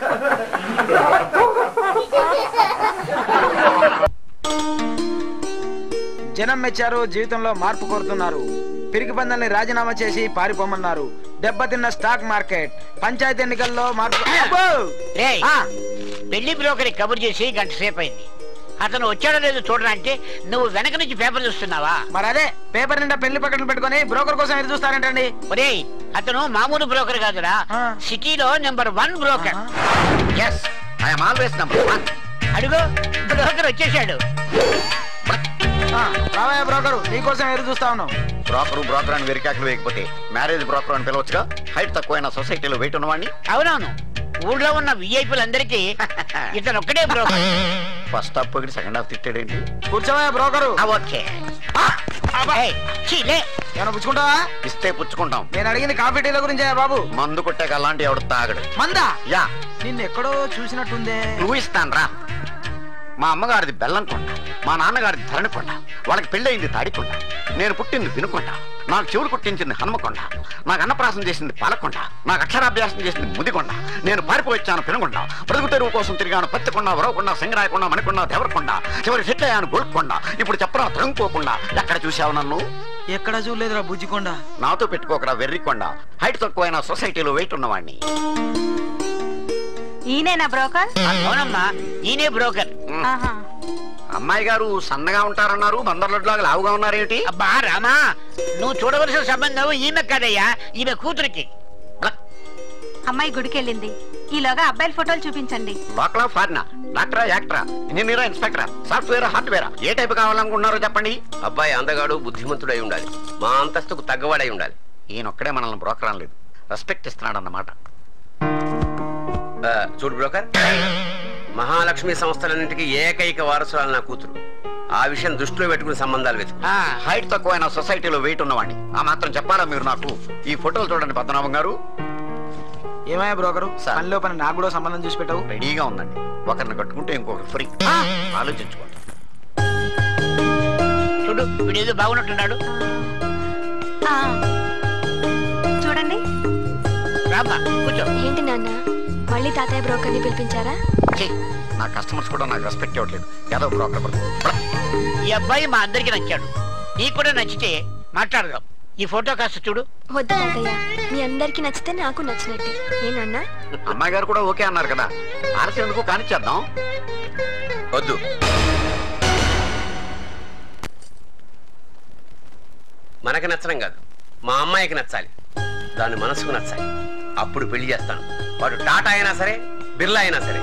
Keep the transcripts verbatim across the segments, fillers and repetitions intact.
జనం మెచ్చారు, జీవితంలో మార్పు కోరుతున్నారు. పిరికి పందాన్ని రాజీనామా చేసి పారిపోమన్నారు. దెబ్బతిన్న స్టాక్ మార్కెట్, పంచాయతీ ఎన్నికల్లో మార్పు. పెళ్లి బ్రోకర్ కబుర్ చేసి గంట సేపు అయింది. అతను వచ్చాడో లేదో చూడడానికి నువ్వు వెనక నుంచి పేపర్ చూస్తున్నావా? మరి అదే పేపర్ నిండా పెళ్లి పక్కన పెట్టుకుని బ్రోకర్ కోసం ఎదురు చూస్తారంటండి. ఒరే, అతను మామూలు బ్రోకర్ కాదురా, సిటీలో నెంబర్ వన్ బ్రోకర్. అడుగు, బ్రోకర్ వచ్చేసాడు. రావయ్య బ్రోకరు, నీకోసం ఎదురు చూస్తా ఉన్నాం. బ్రోకరు బ్రోకర్ అని వెరికాకులు వేయకపోతే మ్యారేజ్ బ్రోకర్ అని పిలవచ్చుగా. హైట్ తక్కువైన సొసైటీలో వెయిట్ ఉన్నవాడిని. అవునవును, ఊళ్ళో ఉన్న విఐపీలందరికీ ఇతను ఒక్కడే బ్రోకర్. ఫస్ట్ హాఫ్ పొగిడి సెకండ్ హాఫ్ తిట్టాడేంటి? కూర్చోవయ్య బ్రోకరు. ఓకే, పుచ్చుకుంటావా? ఇస్తే పుచ్చుకుంటాం. నేను అడిగింది కాఫీ టీల గురించే బాబు. మందు కొట్టాక అలాంటి ఎవడు తాగడు. మందా? యా. నిన్ను ఎక్కడో చూసినట్టుందే. నువ్వు ఇస్తాను రా. మా అమ్మగారిది బెల్లం కొండ, మా నాన్నగారిది ధరణి కొండ, వాళ్ళకి పెళ్ళయింది తాడికొండ, నేను పుట్టింది వినుకొండ, నాకు చెవులు కుట్టించింది హనుమకొండ, నాకు అన్నప్రాసం చేసింది పాలకొండ, నాకు అక్షరాభ్యాసం చేసింది ముదికొండ, నేను పారిపోయిచ్చాను పెనుకొండ, బ్రతుకు తెరువు కోసం తిరిగాను పత్తికొండ, వరవకొండ, సింగరాయకొండ, మణికొండ, దేవరకొండ, చివరి సెట్ అయ్యాను గోల్కొండ. ఇప్పుడు చెప్పరా తరుముకోకుండా. ఎక్కడ చూసావు నన్ను? ఎక్కడ చూడలేదురా బుజ్జికొండ. నాతో పెట్టుకోకరా వెర్రికొండ. హైట్ తక్కువైన సొసైటీలో వెయిట్ ఉన్నవాడిని. ఈయనేనా బ్రోకర్? అవునమ్మా, ఈయనే బ్రోకర్. అమ్మాయి గారు సన్నగా ఉంటారన్నారు, బందర్లొడ్లాగా లావుగా ఉన్నారేమిటి? అబ్బా రామా, నువ్వు చూడవలసిన సంబంధం ఈమె కాదయ్యా, ఈమె కూతురికి. అమ్మాయి గుడికెళ్ళింది. ఈలోగా అబ్బాయిల ఫోటోలు చూపించండి. లోకలా ఫారినా, డాక్టరా, యాక్టరా, ఇంజనీరా, ఇన్స్పెక్టరా, సాఫ్ట్వేర్, హార్డ్వేరా, ఏ టైప్ కావాలనుకుంటున్నారో చెప్పండి. అబ్బాయి అందగాడు, బుద్ధిమంతుడై ఉండాలి, మా అంతస్తుకు తగ్గవాడై ఉండాలి. ఈయనొక్కడే మనల్ని బ్రోకర్ అనలేదు, రెస్పెక్ట్ ఇస్తున్నాడు అన్నమాట. చూడు బ్రోకర్, మహాలక్ష్మి సంస్థలన్నింటికి ఏకైక వారసురాలు నా కూతురు. ఆ విషయం దృష్టిలో పెట్టుకుని సంబంధాలు వెతుకు. హైట్ తక్కువైన సొసైటీలో వెయిట్ ఉన్నవాడిని. ఆ మాత్రం చెప్పాలా మీరు నాకు? ఈ ఫోటోలు చూడండి పద్మనాభం గారు. ఏమయ్యా బ్రోకరు, పనిలో పని నాకు కూడా సంబంధం చూసి పెట్టావు. రెడీగా ఉందండి. ఒకరిని కట్టుకుంటే ఇంకొకరు ఫ్రీ. ఆలోచించుకోండి. చూడు, వీడేదో బాగున్నట్టున్నాడు. చూడండి. రామ్మా కూర్చో. ఏంటి నాన్న, మళ్ళీ తాతయ్య బ్రోకర్ని పిలిపించారా? నా కస్టమర్స్ కూడా నాకు రెస్పెక్ట్ ఇవ్వట్లేదు. ఏదో బ్రోకర్. ఈ అబ్బాయి మా అందరికి నచ్చాడు, నీకు కూడా నచ్చితే మాట్లాడదాం. ఈ ఫోటో కాస్త చూడు. వద్దు తాతయ్య, మీ అందరికి నచ్చితే నాకు నచ్చినట్టే. ఏనన్నా? అమ్మాయి గారు కూడా ఓకే అన్నారు కదా, ఆలస్యం ఎందుకు కానిచ్చేద్దాం. వద్దు, మనకి నచ్చడం కాదు, మా అమ్మాయికి నచ్చాలి, దాని మనసుకు నచ్చాలి. అప్పుడు పెళ్లి చేస్తాను. వాడు టాటా అయినా సరే, బిర్లా అయినా సరే.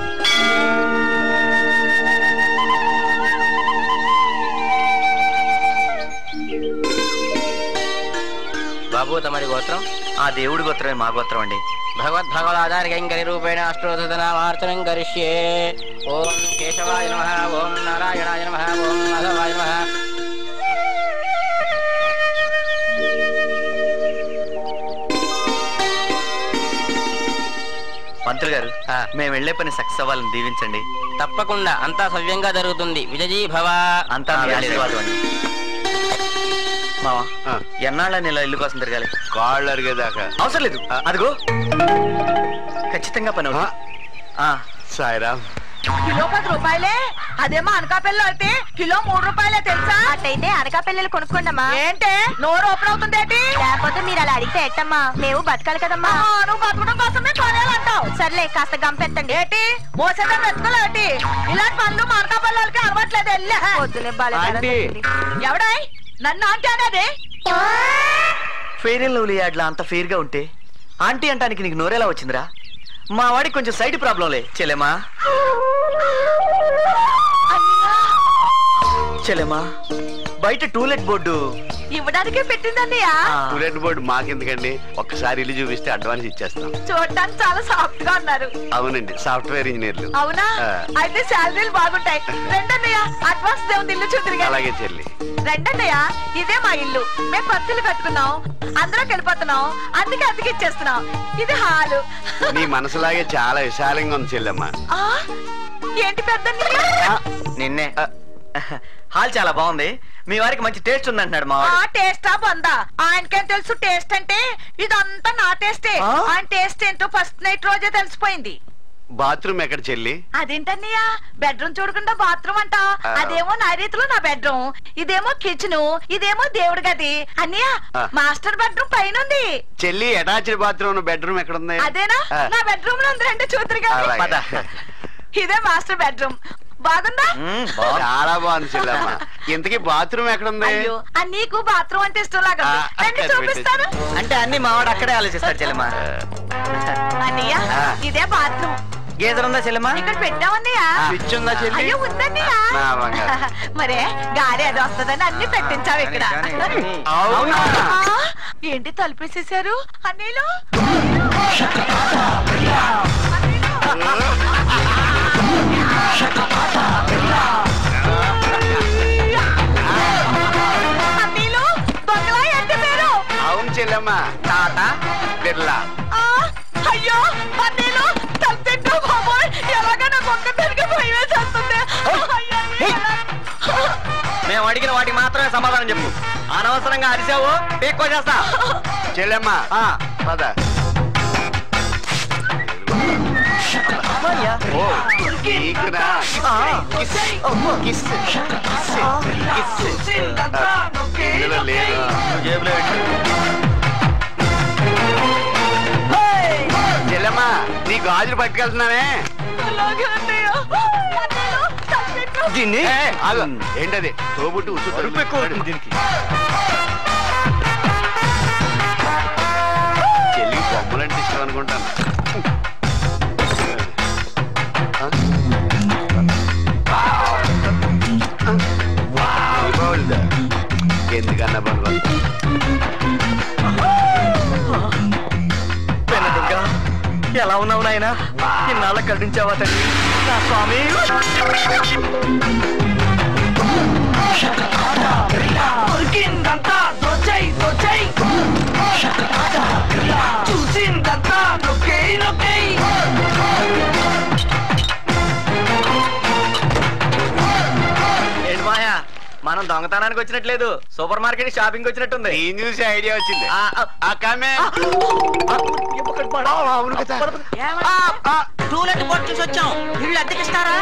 బాబు, తమరి గోత్రం? ఆ దేవుడి గోత్రమే మా గోత్రం అండి. భగవద్భగవదాచార్యంకరి రూపేణ అష్టోత్తనామార్చనం కరిష్యే. ఓం కేశవాయ నమః, ఓం నారాయణాయ నమః, ఓం మాధవాయ నమః. మంత్రి గారు, మేము వెళ్లే పని సక్సెస్ అవ్వాలని దీవించండి. తప్పకుండా, అంతా సవ్యంగా జరుగుతుంది. విజయీ భవ. అంతా ఆశీర్వాదం అండి. మావా, ఎన్నాళ్ళని ఇలా ఇల్లు కోసం తిరగాలి? కాళ్ళు అరిగేదాకా. అవసరం లేదు, అదిగో ఖచ్చితంగా పని అవుతుంది. సాయిరామ్. కిలో పది రూపాయలే, అదేమో అనకాపల్లి అయితే కిలో మూడు రూపాయలే తెలుసా? అట్టయితే అనకాపల్లి కొనుక్కోండమ్మా. ఏంటే నోరు ఓపెన్ అవుతుంది ఏంటి? లేకపోతే మీరు అలా అడిగితే ఎట్టమ్మా, మేము బతకాలి కదమ్మా. నువ్వు బతకడం కోసమే కొనేయాలంటావు. సర్లే, కాస్త గంపెత్తండి. ఏంటి మోసేదా ఎత్తుకోలేటి? ఇలాంటి పనులు మా అనకాపల్లికి అలవాట్లేదు. వెళ్ళే పొద్దునే బాగా ఎవడాయ్ నన్ను ఆంటీ అనేది? ఫెయిర్ అండ్ లవ్లీ యాడ్లా అంత ఫెయిర్ గా ఉంటే ఆంటీ అంటానికి నీకు నోరేలా వచ్చిందిరా? మా వాడికి కొంచెం సైడ్ ప్రాబ్లంలే. చెల్లెమా చెల్లెమా, బయట టూలెట్ బోర్డు ఇవ్వడానికి పెట్టిందన్నయ్యా. టూలెట్ బోర్డు మాకెందుకండి, ఒక్కసారి ఇల్లు చూపిస్తే అడ్వాన్స్ ఇచ్చేస్తాం. చూడటానికి చాలా సాఫ్ట్ గా ఉన్నారు. అవునండి, సాఫ్ట్వేర్ ఇంజనీర్లు. అవునా? అయితే శాలరీలు బాగుంటాయి. రెండన్నయ్య, అడ్వాన్స్ దేవుని ఇల్లు చూద్దరు. అలాగే చెల్లి. రెండన్నయ్య, ఇదే మా ఇల్లు. మేము పత్తులు కట్టుకున్నాం, అందరం వెళ్ళిపోతున్నాం, అందుకే అతికి ఇచ్చేస్తున్నాం. ఇది హాలు. నీ మనసులాగే చాలా విశాలంగా ఉంది చెల్లెమ్మ. ఏంటి పెద్ద నిన్నే. హాల్ చాలా బాగుంది, మీ వారికి మంచి టేస్ట్ ఉంది అంటున్నాడు మా వాడు. టేస్టా బందా? ఆయనకేం తెలుసు టేస్ట్ అంటే? ఇదంతా నా టేస్టే. ఆయన టేస్ట్ ఏంటో ఫస్ట్ నైట్ రోజే తెలిసిపోయింది. బాత్రూమ్ ఎక్కడ చెల్లి? అదేంటన్నయ్యా బెడ్రూమ్ చూడకుండా బాత్రూమ్ అంట. అదేమో నా రీతిలో నా బెడ్రూమ్, ఇదేమో కిచెన్, ఇదేమో దేవుడి గది. అన్నయ్య మాస్టర్ బెడ్రూమ్ పైన ఉంది. చెల్లి అటాచ్డ్ బాత్రూమ్ బెడ్రూమ్ ఎక్కడ ఉంది? అదేనా నా బెడ్రూమ్ లో ఉంది, అంటే చూద్దరు కదా. ఇదే మాస్టర్ బెడ్రూమ్. బాగుందా? చాలా బాగుంది చెల్లమ్మ. ఇంతకీ బాత్రూమ్ ఎక్కడ ఉంది? అయ్యో నీకు బాత్రూమ్ అంటే ఇష్టం లాగా రండి చూపిస్తాను. అంటే అన్ని మావాడు అక్కడే ఆలోచిస్తాడు చెల్లెమ్మ. అన్నయ్య ఇదే బాత్రూమ్. గేదెలు ఉందా చెల్లెమ్మ? ఇక్కడ పెట్టామన్నయ్యా. స్విచ్ ఉందా చెల్లి? అయ్యో ఉందన్నయ్యా. మరే గాలి అది వస్తుందని అన్ని పెట్టించావు ఇక్కడ. ఏంటి తలుపేసేసారు అన్నయ్యలు? అన్నీలు దొంగలా ఏంటి పేరు? అవును చెల్లమ్మ, టాటా బిర్లా. అయ్యో అన్నీలు తప్పింటూ బాబోయ్, ఎలాగా నాకు ఒక్కదానికి భయం వేసేస్తుంది. మేము అడిగిన వాటికి మాత్రమే సమాధానం చెప్పు. అనవసరంగా అరిసావు పేక్కో చేస్తా. చెల్లమ్మ పద. చెల్లమ్మా నీ గాజులు పట్టుకెళ్తున్నానే. ఏంటది తోబుట్టు ఉచ్చు ఎక్కువ దీనికి. చెల్లి బొమ్మలంటే ఇష్టం అనుకుంటాను. ఎందుకన్నా బంధు ఎలా ఉన్నావు నాయన? ఇన్నాళ్ళ కల్పించావా తండ్రి నా స్వామి? ఏంటి మాయా, మనం దొంగతనానికి వచ్చినట్లేదు, సూపర్ మార్కెట్ షాపింగ్ వచ్చినట్టుంది. ఏం చూసి ఐడియా వచ్చింది. టూలెట్ బొట్టు వచ్చాం. ఇల్లు అద్దెకిస్తారా?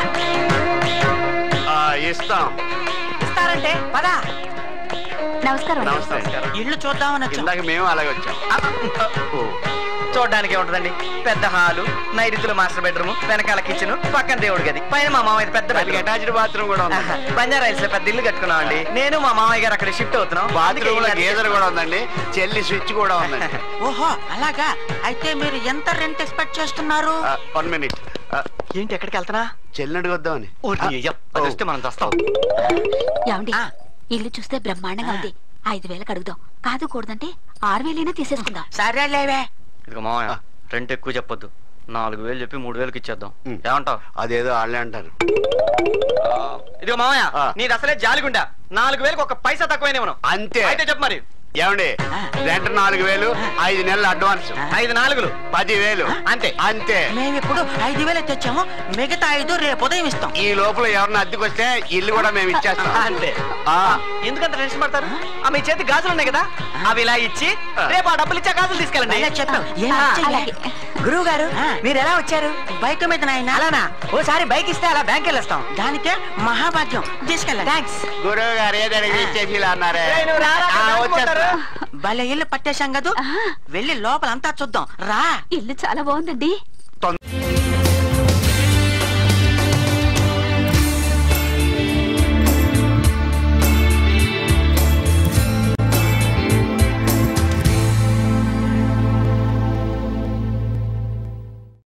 ఇస్తాం. ఇస్తారంటే పదా. నమస్కారం. నమస్కారం. ఇల్లు చూద్దామని వచ్చాం. ఇందాక మేము అలాగే వచ్చాం. చూడడానికి ఉంటదండి, పెద్ద హాలు, నైరుతులు మాస్టర్ బెడ్రూమ్, వెనకాల కిచెన్, పక్కన దేవుడి గది, పైన మా మామయ్య పెద్ద అటాచ్డ్ బాత్రూమ్ కూడా ఉంది. బంజారా హిల్స్ లో పెద్ద ఇల్లు కట్టుకున్నాం అండి. నేను మా మామయ్య గారు అక్కడ షిఫ్ట్ అవుతున్నాం. బాత్రూమ్ లో గేజర్ కూడా ఉందండి, చెల్లి స్విచ్ కూడా ఉందండి. ఓహో అలాగా. అయితే మీరు ఎంత రెంట్ ఎక్స్పెక్ట్ చేస్తున్నారు? One minute. ఏంటి ఎక్కడికి వెళ్తున్నా? చెల్లిని అడిగొద్దామని. వస్తే మనం వస్తాం. ఏమండి ఇల్లు చూస్తే బ్రహ్మాండంగా ఉంది. ఐదు వేలకు అడుగుదాం, కాదు కూడదంటే ఆరు వేలైనా తీసేసుకుందాం. సరే లేవే. ఇదిగో మామయ్య రెంట్ ఎక్కువ చెప్పొద్దు, నాలుగు వేలు చెప్పి మూడు వేలకు ఇచ్చేద్దాం. ఏమంటావు? అదేదో వాళ్ళే అంటారు. ఇదిగో మామయ్య నీది అసలే జాలిగుండా, నాలుగు వేలకు ఒక పైసా తక్కువైనా అంతే. అయితే చెప్పు మరి. ఏమండి రెంట్ నాలుగు వేలు, ఐదు నెలలు అడ్వాన్స్. ఐదు నాలుగులు పదివేలు అంతే. అంతే. మేము ఇప్పుడు ఐదు వేలు తెచ్చాము, మిగతా ఐదు రేపు ఉదయం ఇస్తాం. ఈ లోపల ఎవరిని అద్దెకి వస్తే ఇల్లు కూడా మేము ఇచ్చేస్తాం. అంతే. ఎందుకంత టెన్షన్ పడతారు? మీ చేతి గాజులు ఉన్నాయి కదా, అవి ఇలా ఇచ్చి రేపు ఆ డబ్బులు ఇచ్చే గాజులు తీసుకెళ్ళండి. చెప్పాం. గురువు గారు మీరు ఎలా వచ్చారు? బైక్ మీద నాయన. అలానా? ఓసారి బైక్ ఇస్తే అలా బ్యాంక్ వెళ్ళొస్తాం. దానికే మహాభాగ్యం. తీసుకెళ్ళండి. థ్యాంక్స్. గురువు గారు ఏదైనా ఇచ్చేసి అన్నారే. భలే ఇల్లు పట్టేశాం కదా, వెళ్ళి లోపలంతా చూద్దాం రా. ఇల్లు చాలా బాగుందండి.